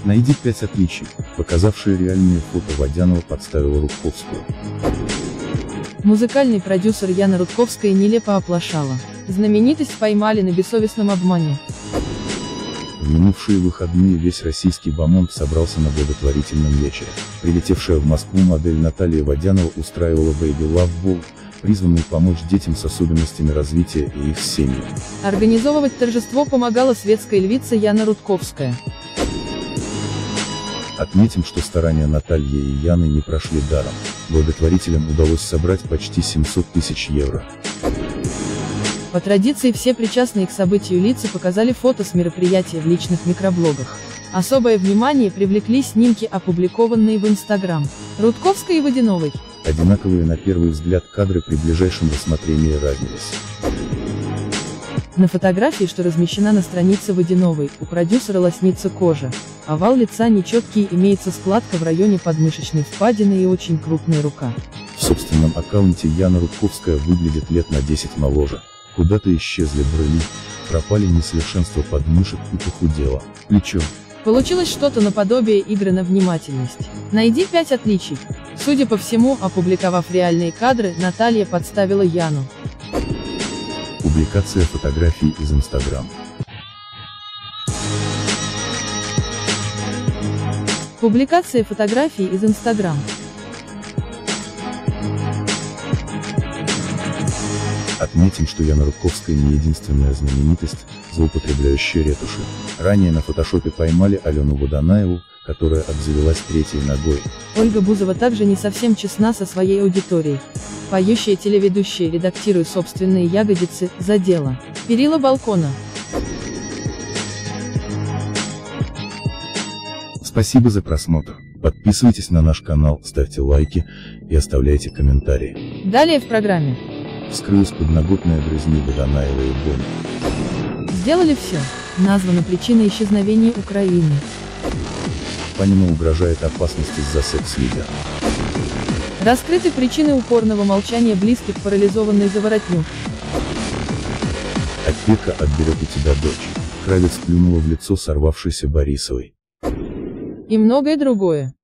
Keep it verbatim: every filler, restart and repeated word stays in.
Найди пять отличий, показавшие реальные фото Водянова подставила Рудковскую. Музыкальный продюсер Яна Рудковская нелепо оплошала. Знаменитость поймали на бессовестном обмане. В минувшие выходные весь российский бомонд собрался на благотворительном вечере. Прилетевшая в Москву модель Наталья Водянова устраивала Baby Love Ball, призванный помочь детям с особенностями развития и их семьям. Организовывать торжество помогала светская львица Яна Рудковская. Отметим, что старания Натальи и Яны не прошли даром. Благотворителям удалось собрать почти семьсот тысяч евро. По традиции все причастные к событию лица показали фото с мероприятия в личных микроблогах. Особое внимание привлекли снимки, опубликованные в Инстаграм Рудковской и Водяновой. Одинаковые на первый взгляд кадры при ближайшем рассмотрении разнились. На фотографии, что размещена на странице Водяновой, у продюсера лоснится кожа. Овал лица нечеткий, имеется складка в районе подмышечной впадины и очень крупная рука. В собственном аккаунте Яна Рудковская выглядит лет на десять моложе. Куда-то исчезли брыли, пропали несовершенства подмышек и похудела плечо. Получилось что-то наподобие игры на внимательность. Найди пять отличий. Судя по всему, опубликовав реальные кадры, Наталья подставила Яну. Публикация фотографий из Инстаграм. Публикация фотографий из Инстаграм. Отметим, что Яна Рудковская не единственная знаменитость, злоупотребляющая ретушью. Ранее на фотошопе поймали Алену Водонаеву, которая обзавелась третьей ногой. Ольга Бузова также не совсем честна со своей аудиторией. Поющая телеведущая, редактируя собственные ягодицы, задела перила балкона. Спасибо за просмотр. Подписывайтесь на наш канал, ставьте лайки и оставляйте комментарии. Далее в программе. Вскрылась подноготная грызни Водонаева и Бони. Сделали все. Названа причина исчезновения Украины. Панину угрожает опасность из-за секс-видео. Раскрыты причины упорного молчания близких парализованной Заворотнюк. Опека отберет у тебя дочь. Кравец плюнула в лицо сорвавшейся Борисовой. И многое другое.